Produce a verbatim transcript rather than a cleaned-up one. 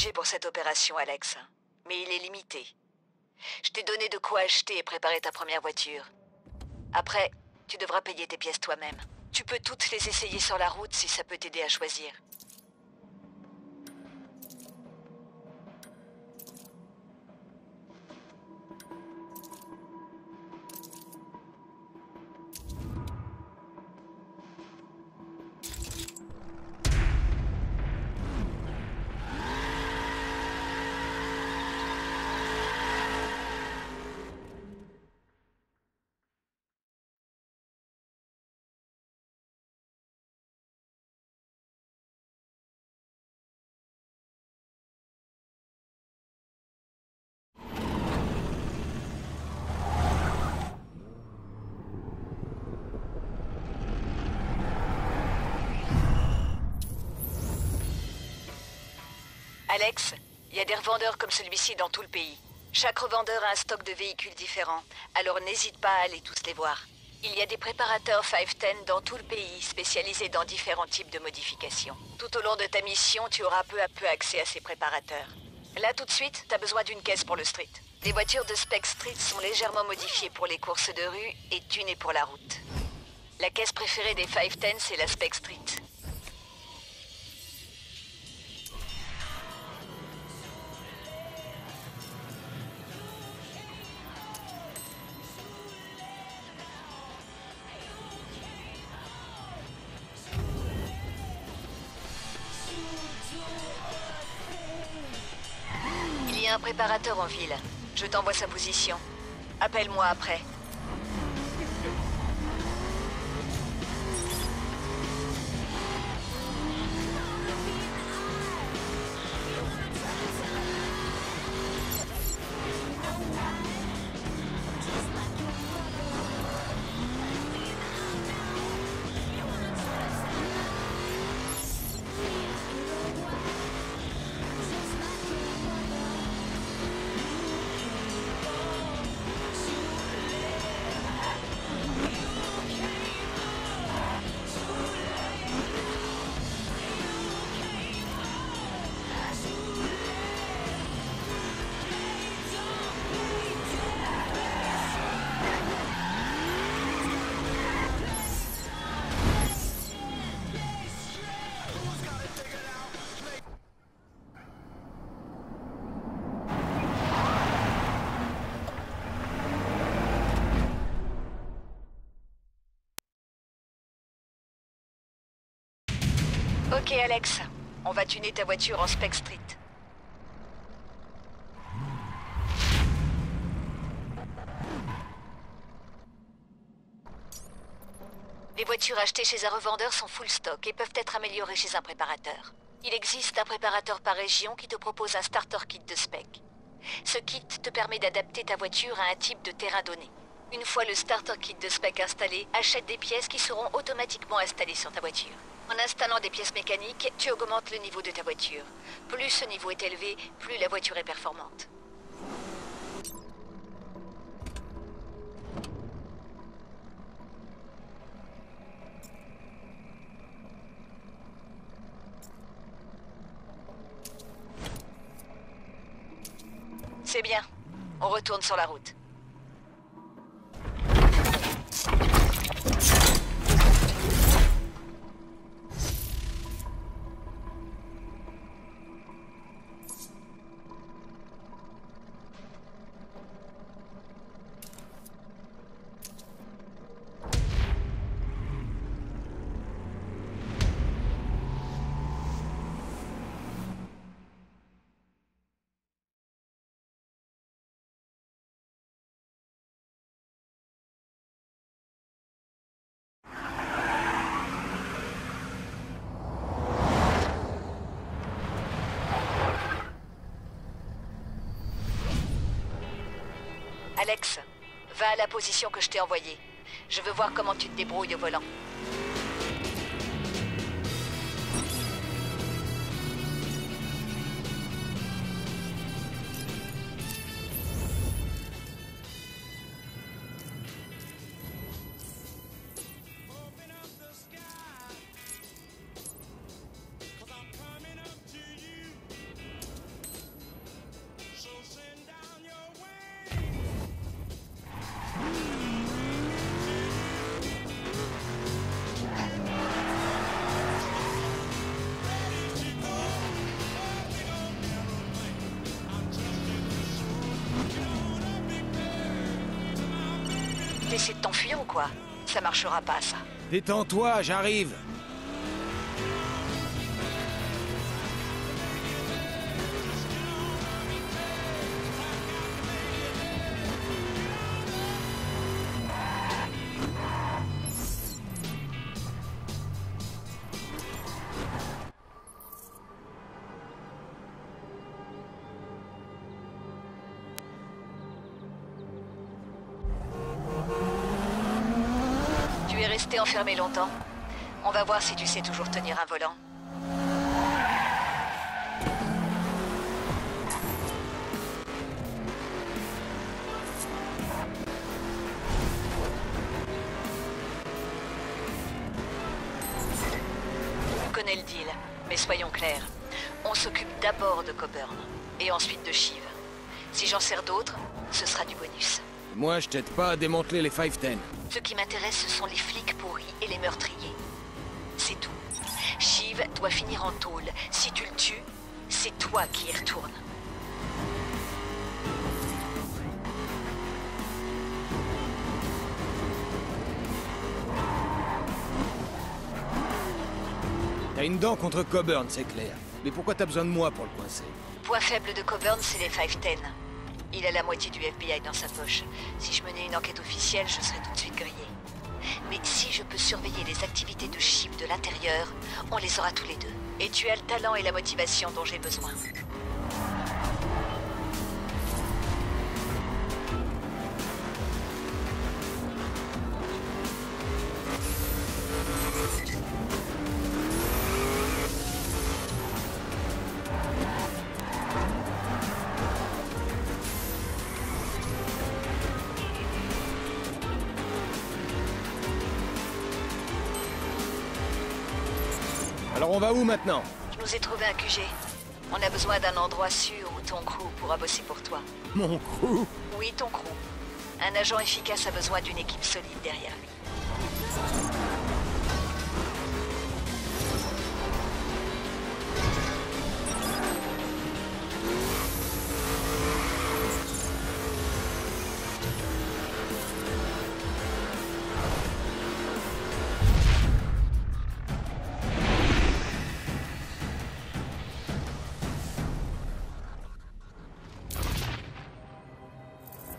budget pour cette opération, Alex. Mais il est limité. Je t'ai donné de quoi acheter et préparer ta première voiture. Après, tu devras payer tes pièces toi-même. Tu peux toutes les essayer sur la route si ça peut t'aider à choisir. Alex, il y a des revendeurs comme celui-ci dans tout le pays. Chaque revendeur a un stock de véhicules différents, alors n'hésite pas à aller tous les voir. Il y a des préparateurs cinq dix dans tout le pays, spécialisés dans différents types de modifications. Tout au long de ta mission, tu auras peu à peu accès à ces préparateurs. Là, tout de suite, t'as besoin d'une caisse pour le street. Les voitures de Spec Street sont légèrement modifiées pour les courses de rue et tunées pour la route. La caisse préférée des cinq dix, c'est la Spec Street. Il y a un préparateur en ville. Je t'envoie sa position. Appelle-moi après. Ok Alex, on va tuner ta voiture en Spec Street. Les voitures achetées chez un revendeur sont full stock et peuvent être améliorées chez un préparateur. Il existe un préparateur par région qui te propose un starter kit de spec. Ce kit te permet d'adapter ta voiture à un type de terrain donné. Une fois le starter kit de spec installé, achète des pièces qui seront automatiquement installées sur ta voiture. En installant des pièces mécaniques, tu augmentes le niveau de ta voiture. Plus ce niveau est élevé, plus la voiture est performante. C'est bien. On retourne sur la route. Alex, va à la position que je t'ai envoyée. Je veux voir comment tu te débrouilles au volant. essayer de t'enfuir ou quoi? Ça marchera pas, ça. Détends-toi, j'arrive. Tu es resté enfermé longtemps. On va voir si tu sais toujours tenir un volant. On connaît le deal, mais soyons clairs. On s'occupe d'abord de Coburn, et ensuite de Shiv. Si j'en sers d'autres, ce sera du bonus. Moi, je t'aide pas à démanteler les Five Ten. Ce qui m'intéresse, ce sont les flics pourris et les meurtriers. C'est tout. Shiv doit finir en tôle. Si tu le tues, c'est toi qui y retournes. T'as une dent contre Coburn, c'est clair. Mais pourquoi t'as besoin de moi pour le coincer? Point faible de Coburn, c'est les Five Ten. Il a la moitié du F B I dans sa poche. Si je menais une enquête officielle, je serais tout de suite grillé. Mais si je peux surveiller les activités de Shiv de l'intérieur, on les aura tous les deux. Et tu as le talent et la motivation dont j'ai besoin. Alors on va où maintenant? Je nous ai trouvé un Q G. On a besoin d'un endroit sûr où ton crew pourra bosser pour toi. Mon crew? Oui, ton crew. Un agent efficace a besoin d'une équipe solide derrière lui.